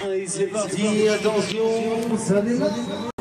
Et c'est parti, attention, ça démarre.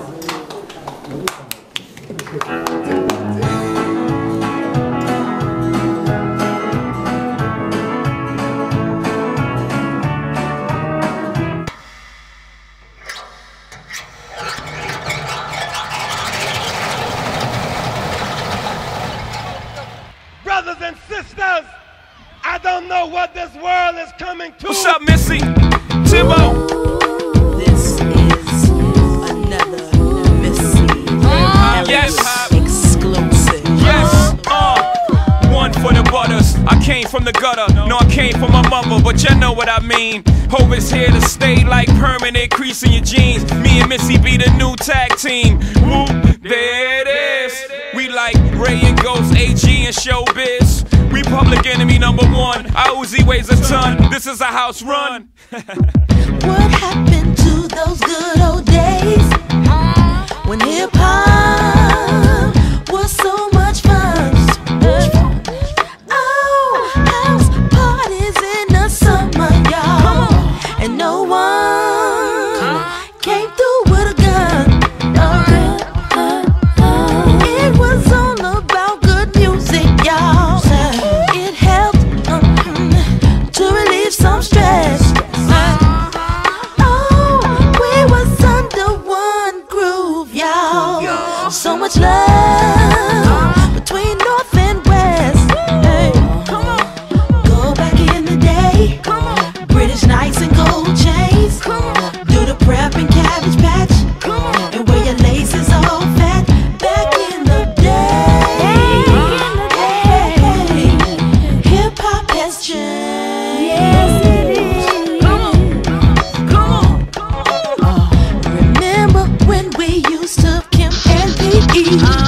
Brothers and sisters, I don't know what this world is coming to. What's up, Missy? Timbo. This is another Missy Yes. exclusive. Yes. One for the butters. I came from the gutter. No, I came from my mother, but you know what I mean. Hope is here to stay like permanent crease in your jeans. Me and Missy be the new tag team. Whoop, there it is. We like Ray and Ghost, AG and Showbiz. We public enemy #1. Our Uzi weighs a ton. This is a house run. What happened to those good old days when hip-hop was so much fun? Oh, house parties in the summer, y'all, and no one came through with a gun. It was all about good music, y'all. It helped to relieve some stress. So much love between North and West. Hey, come on, go back in the day. Come on, British Knights and gold chains. Come on, do the prep and Cabbage Patch. Come on, and wear your laces all fat. Back in the day, hip hop has changed. Yes, it is. Come on. Remember when we used to Kim and P.E.